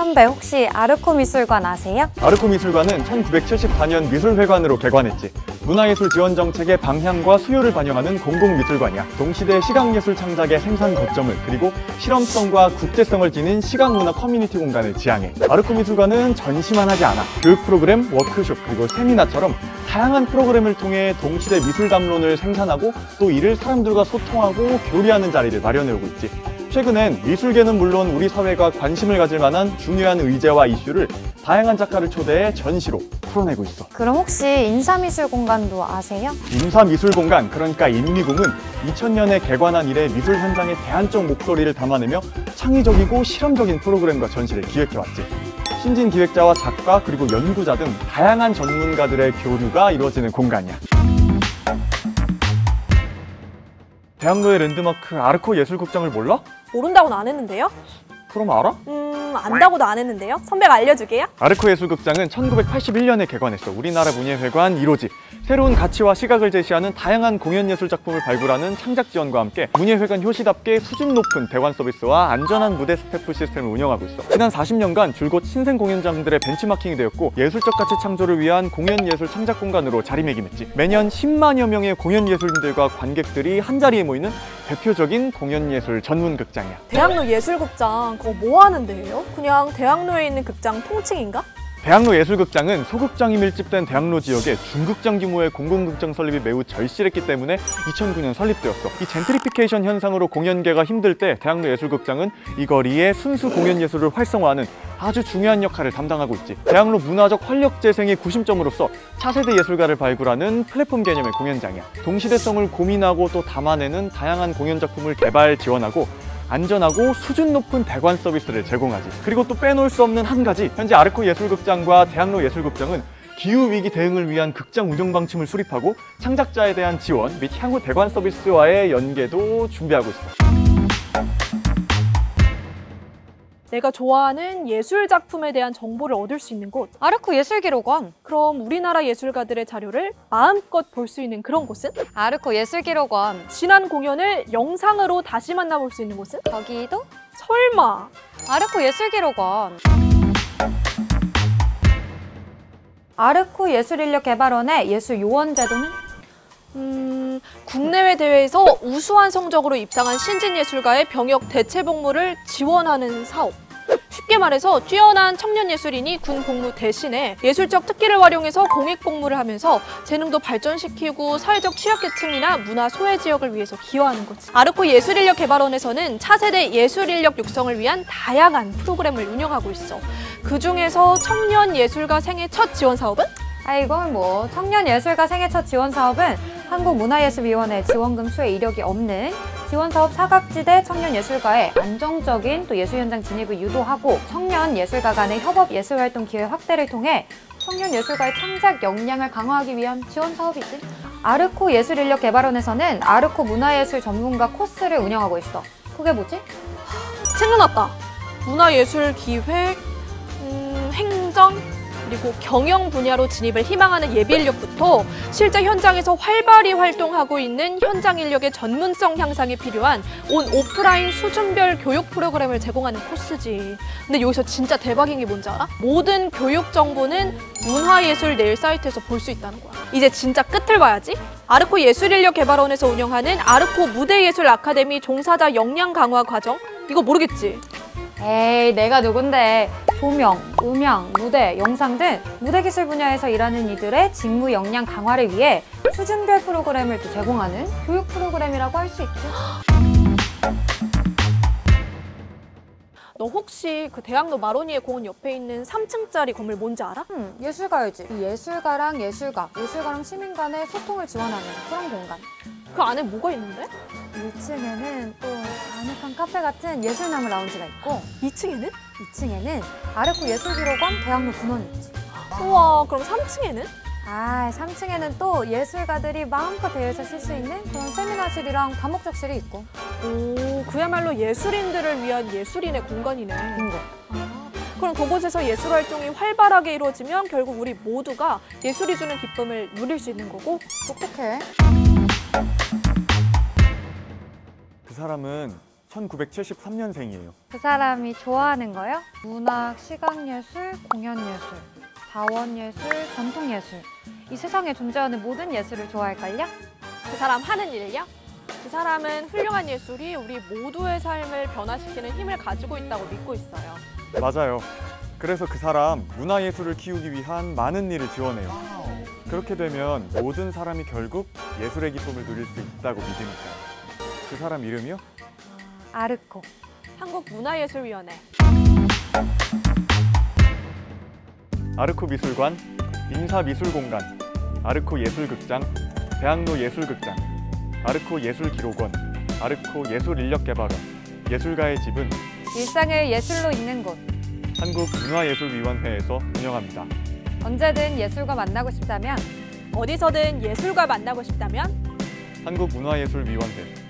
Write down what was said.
선배 혹시 아르코 미술관 아세요? 아르코 미술관은 1974년 미술회관으로 개관했지. 문화예술 지원 정책의 방향과 수요를 반영하는 공공미술관이야. 동시대 시각예술 창작의 생산 거점을, 그리고 실험성과 국제성을 지닌 시각문화 커뮤니티 공간을 지향해. 아르코 미술관은 전시만 하지 않아. 교육 프로그램, 워크숍, 그리고 세미나처럼 다양한 프로그램을 통해 동시대 미술 담론을 생산하고 또 이를 사람들과 소통하고 교류하는 자리를 마련해오고 있지. 최근엔 미술계는 물론 우리 사회가 관심을 가질 만한 중요한 의제와 이슈를 다양한 작가를 초대해 전시로 풀어내고 있어. 그럼 혹시 인사미술공간도 아세요? 인사미술공간, 그러니까 인미공은 2000년에 개관한 이래 미술 현장의 대안적 목소리를 담아내며 창의적이고 실험적인 프로그램과 전시를 기획해왔지. 신진 기획자와 작가 그리고 연구자 등 다양한 전문가들의 교류가 이루어지는 공간이야. 대학로의 랜드마크 아르코 예술극장을 몰라? 모른다고는 안 했는데요? 그럼 알아? 안다고도 안 했는데요? 선배가 알려주게요? 아르코 예술극장은 1981년에 개관했어. 우리나라 문예회관 1호지. 새로운 가치와 시각을 제시하는 다양한 공연예술 작품을 발굴하는 창작 지원과 함께 문예회관 효시답게 수준 높은 대관 서비스와 안전한 무대 스태프 시스템을 운영하고 있어. 지난 40년간 줄곧 신생 공연장들의 벤치마킹이 되었고 예술적 가치 창조를 위한 공연예술 창작 공간으로 자리매김했지. 매년 10만여 명의 공연예술인들과 관객들이 한자리에 모이는 대표적인 공연예술 전문극장이야. 대학로 예술극장 그거 뭐 하는데요? 그냥 대학로에 있는 극장 통칭인가? 대학로 예술극장은 소극장이 밀집된 대학로 지역에 중극장 규모의 공공극장 설립이 매우 절실했기 때문에 2009년 설립되었어. 이 젠트리피케이션 현상으로 공연계가 힘들 때 대학로 예술극장은 이 거리에 순수 공연예술을 활성화하는 아주 중요한 역할을 담당하고 있지. 대학로 문화적 활력 재생의 구심점으로서 차세대 예술가를 발굴하는 플랫폼 개념의 공연장이야. 동시대성을 고민하고 또 담아내는 다양한 공연 작품을 개발, 지원하고 안전하고 수준 높은 대관 서비스를 제공하지. 그리고 또 빼놓을 수 없는 한 가지, 현재 아르코 예술극장과 대학로 예술극장은 기후위기 대응을 위한 극장 운영 방침을 수립하고 창작자에 대한 지원 및 향후 대관 서비스와의 연계도 준비하고 있어. 내가 좋아하는 예술 작품에 대한 정보를 얻을 수 있는 곳, 아르코 예술기록원. 그럼 우리나라 예술가들의 자료를 마음껏 볼 수 있는 그런 곳은? 아르코 예술기록원. 지난 공연을 영상으로 다시 만나볼 수 있는 곳은? 거기도 설마 아르코 예술기록원. 아르코 예술인력개발원의 예술요원제도는? 국내외 대회에서 우수한 성적으로 입상한 신진예술가의 병역 대체 복무를 지원하는 사업. 쉽게 말해서 뛰어난 청년 예술인이 군 복무 대신에 예술적 특기를 활용해서 공익 복무를 하면서 재능도 발전시키고 사회적 취약계층이나 문화 소외 지역을 위해서 기여하는 거지. 아르코 예술인력개발원에서는 차세대 예술인력 육성을 위한 다양한 프로그램을 운영하고 있어. 그중에서 청년 예술가 생애 첫 지원 사업은? 이건 뭐 청년예술가 생애 첫 지원 사업은 한국문화예술위원회 지원금 수혜 이력이 없는 지원사업 사각지대 청년예술가의 안정적인 또 예술 현장 진입을 유도하고 청년 예술가 간의 협업 예술활동 기회 확대를 통해 청년 예술가의 창작 역량을 강화하기 위한 지원 사업이지. 아르코 예술인력개발원에서는 아르코 문화예술 전문가 코스를 운영하고 있어. 그게 뭐지? 생각났다. 문화예술 기획, 행정, 그리고 경영 분야로 진입을 희망하는 예비 인력부터 실제 현장에서 활발히 활동하고 있는 현장 인력의 전문성 향상에 필요한 온 오프라인 수준별 교육 프로그램을 제공하는 코스지. 근데 여기서 진짜 대박인 게 뭔지 알아? 모든 교육 정보는 문화예술 내일 사이트에서 볼 수 있다는 거야. 이제 진짜 끝을 봐야지. 아르코 예술인력개발원에서 운영하는 아르코 무대예술 아카데미 종사자 역량 강화 과정, 이거 모르겠지? 에이, 내가 누군데. 조명, 음향, 무대, 영상 등 무대기술 분야에서 일하는 이들의 직무 역량 강화를 위해 수준별 프로그램을 또 제공하는 교육 프로그램이라고 할 수 있지. 너 혹시 그 대학로 마로니에 공원 옆에 있는 3층짜리 건물 뭔지 알아? 예술가열지. 이 예술가랑 예술가랑 시민 간의 소통을 지원하는 그런 공간. 그 안에 뭐가 있는데? 1층에는 또 아늑한 카페 같은 예술나무 라운지가 있고 2층에는? 2층에는 아르코 예술기록원 대학로 분원이 있지. 우와, 그럼 3층에는? 3층에는 또 예술가들이 마음껏 대여해서 쓸 수 있는 그런 세미나실이랑 다목적실이 있고. 오, 그야말로 예술인들을 위한 예술인의 공간이네. 빙고. 그럼 그곳에서 예술 활동이 활발하게 이루어지면 결국 우리 모두가 예술이 주는 기쁨을 누릴 수 있는 거고. 똑똑해. 그 사람은 1973년생이에요. 그 사람이 좋아하는 거요? 문학, 시각예술, 공연예술, 자원예술, 전통예술. 이 세상에 존재하는 모든 예술을 좋아할걸요? 그 사람 하는 일요? 그 사람은 훌륭한 예술이 우리 모두의 삶을 변화시키는 힘을 가지고 있다고 믿고 있어요. 맞아요. 그래서 그 사람 문화예술을 키우기 위한 많은 일을 지원해요. 그렇게 되면 모든 사람이 결국 예술의 기쁨을 누릴 수 있다고 믿으니까요. 그 사람 이름이요? 아르코. 한국문화예술위원회. 아르코 미술관, 인사미술공간, 아르코 예술극장, 대학로 예술극장, 아르코 예술기록원, 아르코 예술인력개발원, 예술가의 집은 일상을 예술로 잇는 곳. 한국문화예술위원회에서 운영합니다. 언제든 예술과 만나고 싶다면 어디서든 예술과 만나고 싶다면 한국문화예술위원회